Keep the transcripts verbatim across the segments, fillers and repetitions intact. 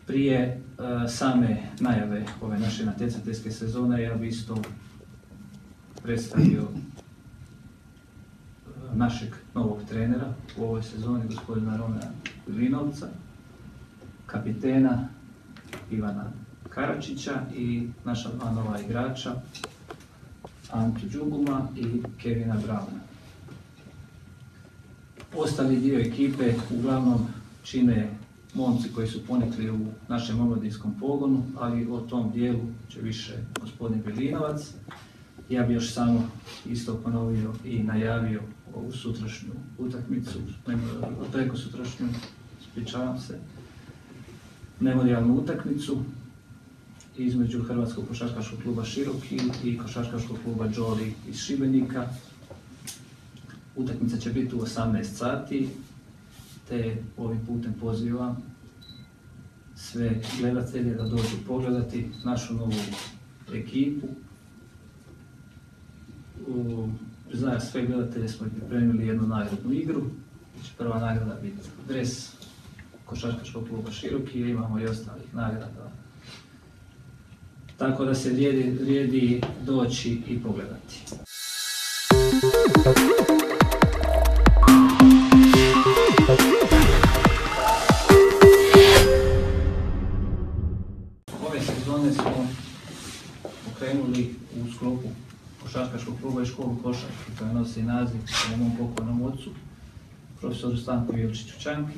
Prije uh, same najave ove naše natjecateljske sezone ja bih isto predstavio uh, našeg novog trenera u ovoj sezoni, gospodina Romana Vilinovca, kapitena Ivana Karačića i naša dva nova igrača, Antu Đuguma i Kevina Brauna. Ostali dio ekipe uglavnom čine momci koji su ponikli u našem omladinskom pogonu, ali o tom dijelu će više gospodin Vilinovac. Ja bih još samo isto ponovio i najavio ovu sutrašnju utakmicu, preko sutrašnju, ispričavam se, memorijalnu utakmicu između Hrvatskog košarkaškog kluba Široki i košarkaškog kluba Đoli iz Šibenika. Utakmica će biti u osamnaest sati, te ovim putem pozivam sve gledatelje da dođu pogledati našu novu ekipu. U, za sve gledatelje smo pripremili jednu nagradnu igru. Će prva nagrada biti dres košarkaškog kluba Široki, i imamo i ostalih nagrada. Tako da se vrijedi, vrijedi doći i pogledati. Ove sezone smo pokrenuli u sklopu košarkaškog kluba i školu košarke, koja nosi naziv po mom pokojnom ocu, profesoru Stanku Ilčiću Čanki.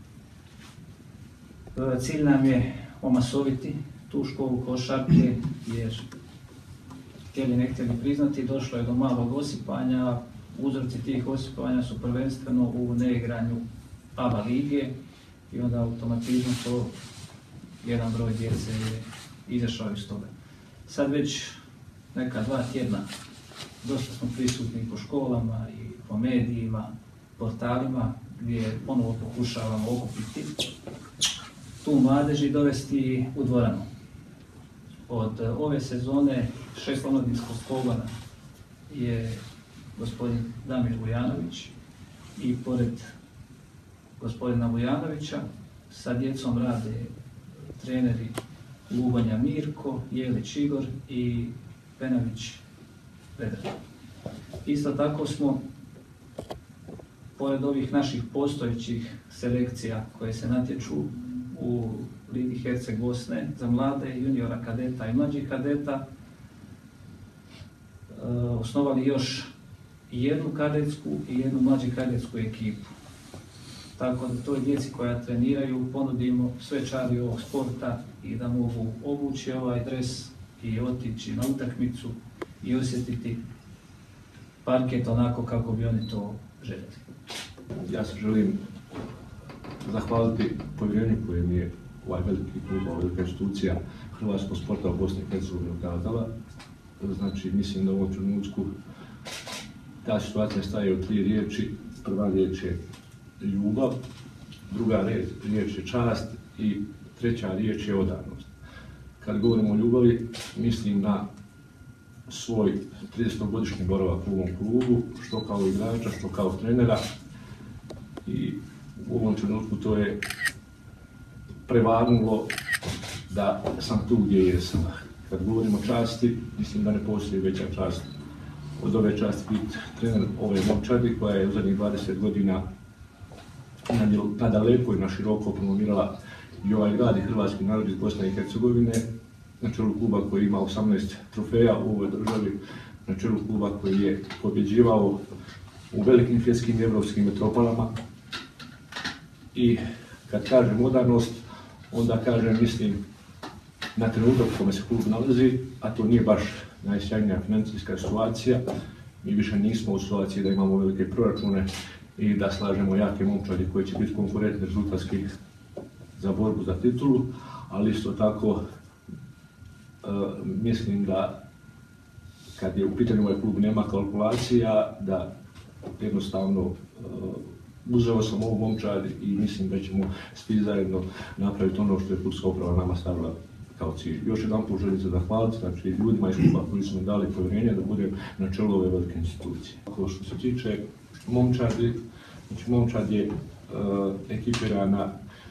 Cilj nam je omasoviti tu školu košarke, jer htjeli ne htjeli priznati, došlo je do malog osipanja. Uzroci tih osipanja su prvenstveno u neigranju A B A lige i onda automatizmom to jedan broj djece je izašao iz toga. Sad već neka dva tjedna dosta smo prisutni po školama i po medijima, portalima, gdje ponovo pokušavamo okupiti tu mladež i dovesti u dvoranu. Od ove sezone šest omladinskog pogona je gospodin Damir Vujanović i pored gospodina Vujanovića sa djecom rade treneri Lubanja Mirko, Jelić Igor i Penavić Predrag. Isto tako smo, pored ovih naših postojećih selekcija koje se natječu u Ligi Herceg Bosne za mlade, juniora kadeta i mlađih kadeta, osnovali još jednu kadetsku i jednu mlađu kadetsku ekipu. Tako da toj djeci koja treniraju ponudimo sve čari ovog sporta i da mogu obući ovaj dres i otići na utakmicu i osjetiti parket onako kako bi oni to željeli. Ja se želim zahvaliti povjerenju koje mi je ovaj veliki klub, ova velika institucija hrvatskog sporta u Bosni i Hercegovini ukazala. Znači, mislim da u ovom trenutku ta situacija staje od tri riječi. Prva riječ je ljubav, druga riječ je čast i treća riječ je odanost. Kad govorimo o ljubavi, mislim na svoj tridesetogodišnji boravak u ovom klubu, što kao igrača, što kao trenera. I u ovom trenutku to je prevarnulo da sam tu gdje jesam. Kad govorimo o časti, mislim da ne postoji veća čast od ove časti biti trener ove momčadi koja je u zadnjih dvadeset godina na daleko i na široko promovirala i ovaj grad i hrvatski narod iz Bosne i Hercegovine, na čelu kluba koji ima osamnaest trofeja u ovoj državi, na čelu kluba koji je pobjeđivao u velikim svjetskim i evropskim metropolama. I kad kažem udarnost, onda kažem, mislim, na trenutak u kome se klub nalazi, a to nije baš najsjajnija financijska situacija. Mi više nismo u situaciji da imamo velike proračune i da slažemo jake momčadi koji će biti konkurentni rezultatski za borbu za titulu, ali isto tako uh, mislim da kad je u pitanju ovaj klub nema kalkulacija, da jednostavno uh, uzeo sam ovu momčad i mislim da ćemo svi zajedno napraviti ono što je klubska uprava nama stavila kao cilj. Još jedan put želim se zahvaliti, znači, ljudima iz kluba koji su mi dali povjerenje da budem na čelu ove velike institucije. Ako što se tiče momčadi, znači momčad je uh, ekipirana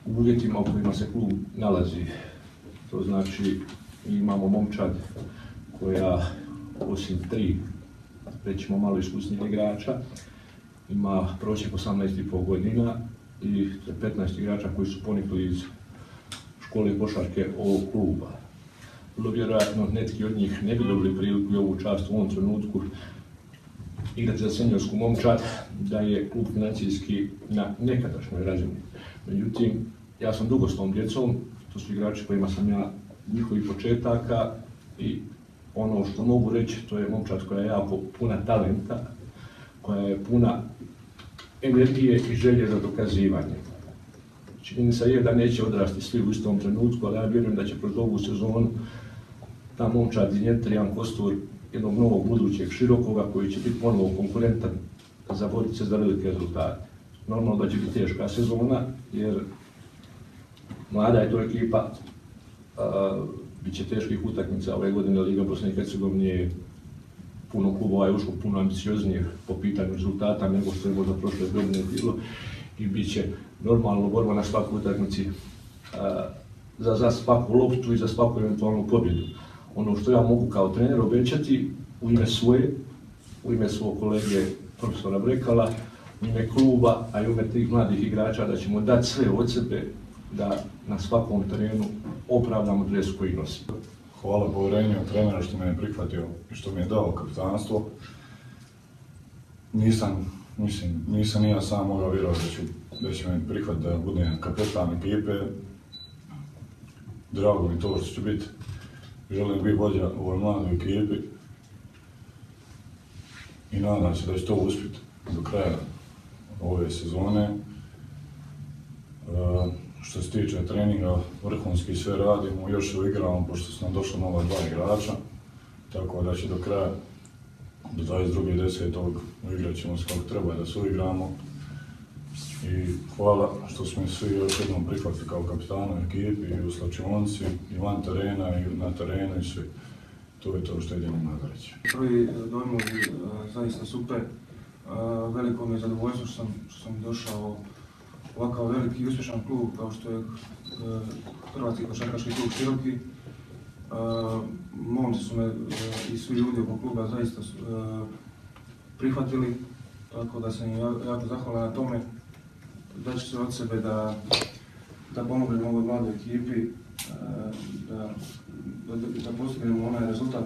u uvjetima u kojima se klub nalazi. To znači imamo momčad koja osim tri, rećemo malo iskusnijih igrača, ima prosjek osamnaest i pol godina i petnaest igrača koji su ponikli iz škole košarke ovog kluba. Vrlo vjerojatno netki od njih ne bi dobili priliku i ovu čast u ovom trenutku igrati za seniorsku momčad, da je klub financijski na nekadašnjoj razini. Međutim, ja sam dugo s tom djecom, to su igrači kojima sam ja njihovih početaka i ono što mogu reći, to je momčad koja je jako puna talenta, koja je puna energije i želje za dokazivanje. Činjenica je da neće odrasti svi u istom trenutku, ali ja vjerujem da će kroz ovu sezonu ta momčad iznjedriti jedan kostur jednog novog budućeg širokoga koji će biti ponovo konkurentan za boriti se za velike rezultate. Normalno da će biti teška sezona, jer mlada je to ekipa, uh, bit će teških utakmica ove godine. Liga Bosne i Hercegovine je puno klubova je ušlo puno ambicioznije po pitanju rezultata nego što je možda prošle godine bilo i bit će normalno borba na svakoj utakmici uh, za, za svaku loptu i za svaku eventualnu pobjedu. Ono što ja mogu kao trener obećati u ime svoje, u ime svog kolege profesora Brekala, u ime kluba, a i u ime tih mladih igrača da ćemo dati sve od sebe da na svakom terenu opravdamo dres koji nosi. Hvala povjerenju trenera što me je prihvatio i što mi je dao kapitanstvo. Nisam, mislim, nisam ni ja sam mogao vjerovati da će, da će me prihvatiti da budem kapitan ekipe. Drago mi to što ću biti. Želim biti vođa u ovoj mladoj ekipi i nadam se da će to uspjeti do kraja ove sezone. Uh, što se tiče treninga, vrhunski sve radimo, još igramo pošto su nam došla nova dva igrača, tako da će do kraja, do dvadeset drugog desetog igrat ćemo se kako treba da se uigramo. I hvala što smo svi još jednom prihvatili kao kapitanu ekipi i u slačionici, i van terena, i na terenu i sve. To je to što jedino nada reći. Prvi dojmovi zaista super. Veliko mi je zadovoljstvo što sam, što sam došao u ovakav veliki i uspješan klub kao što je Hrvatski košarkaški klub Široki. Momci su me i svi ljudi oko kluba zaista prihvatili, tako da sam im jako zahvalan na tome. Daću se od sebe da, da pomognem ovoj mladoj ekipi, da, da, da postignemo onaj rezultat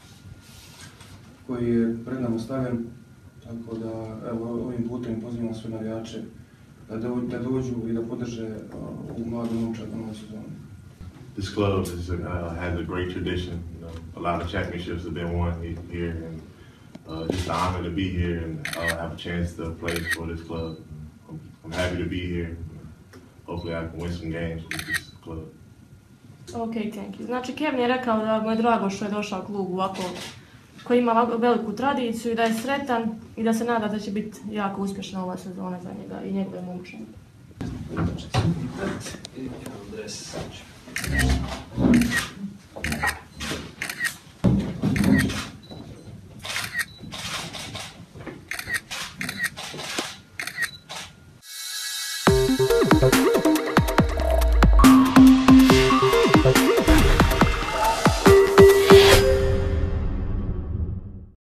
koji je pred nama stavljen. Tako da evo, ovim putem pozivam sve navijače da, do, da dođu i da podrže ovu mladu momčad na ovoj sezoni. This club is, uh, has a great tradition. You know, a lot of championships have been won here, and uh, just an honor to be here and uh, have a chance to play for this club. I'm, I'm happy to be here. Hopefully I can win some games with this club. Ok, thank you. Znači, Kevin je rekao da mu je drago što je došao klub ovako, koji ima veliku tradiciju i da je sretan i da se nada da će biti jako uspješna ova sezona za njega i njegove momčine. Thank you.